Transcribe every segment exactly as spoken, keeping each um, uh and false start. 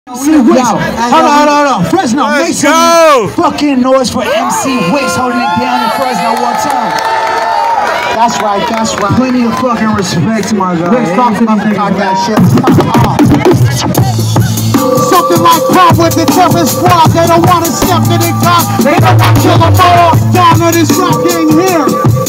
Yo, hold on, hold on, hold on. Fresno, make some fucking noise for M C Wicks holding it down in Fresno one time. That's right, that's right. Plenty of fucking respect to my guy. Wicks talking about that shit. Something like pop with the toughest squad. They don't want to step to the top. They don't want to kill them all. Down to this rap game here.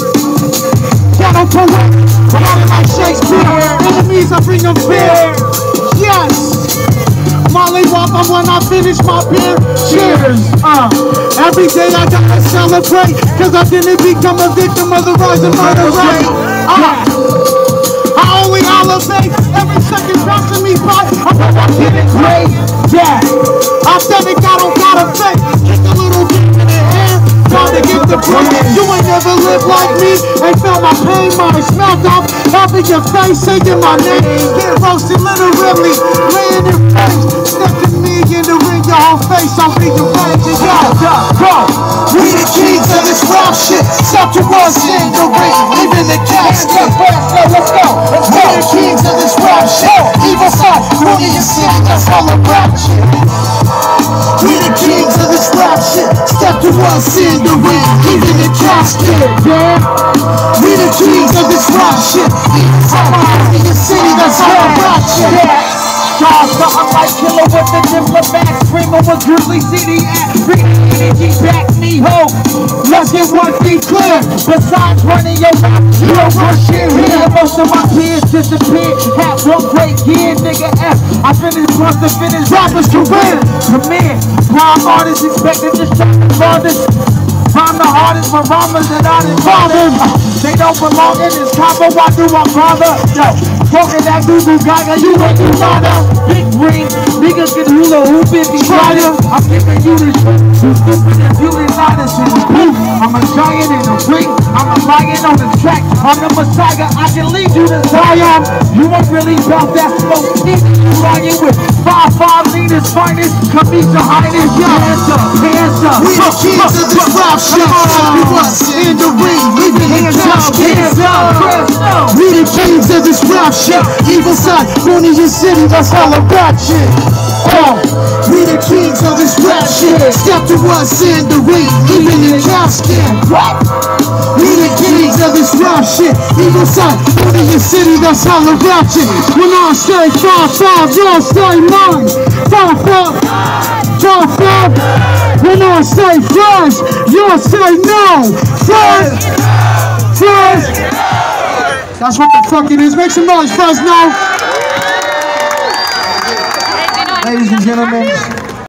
Ghetto poet, writing like Shakespeare. Enemies, I bring them fear. Yes. Molly welcome when I finish my beer. Cheers. Uh, every day I gotta celebrate, cause I didn't become a victim of the rise of murder rate. Uh, I only elevate every second passing me by. I'm gonna get it great. Yeah. Authentic, I don't gotta fake. Kick a little bit in the air. Time to get the break. You ain't never lived like me. Ain't felt my pain, mine smelled off. Up in your face, saying my name. Get roasted literally. Laying in flames. Step to me in the ring, your whole face. I'll be the range. And yo, go. We the kings of this rap shit. Step to us in the ring. Leaving the casket. Let's go. Let's go. We the kings of this rap shit. Evil side. Money your city. That's all about shit. We the kings of this rap shit. Step to us in the ring, even the casket, yeah. We the kings of this rap shit. Somebody in the city, that's all about shit. Yeah. Charles, something like killer with the diplomat, screaming with grizzly C D at. Bring the energy back, me ho. Let's get one thing clear. Besides running your mouth, you don't run shit here. Most of my peers disappeared. Had one great year, nigga F. I finished once to finish rapper's career. Premiere, prime artists expected to shut the farthest. I'm the hardest for rhymes that I didn't bother. They don't belong in this combo, why do I bother? Yo, talking that Google Gaga, you ain't do nada. Big ring, niggas can hula hoop if you try to. I'm giving you this shit, you stupid and you designers in the booth. I'm a giant in the ring, I'm a lion on the track. I'm the Messiah, I can lead you to Zion. You ain't really about that smoke, you lying with five five leaders, finest. Come meet your highness, yo. Hands up, hands up. We the kings of this rap shit. We was in the ring, leaving the casket. We the kings of this rap shit. Evil side, running your city, that's all about shit. Oh, we the kings of this rap shit. Step to us in the ring, leaving the casket. What? We the kings of this rap shit. Evil side, running your city, that's all about shit. When I say five five, y'all say nine. Five five, five five. When I say fresh, you'll say no. Fresh, fresh. That's what the fuck it is. Make some noise, Fresno. Ladies and gentlemen.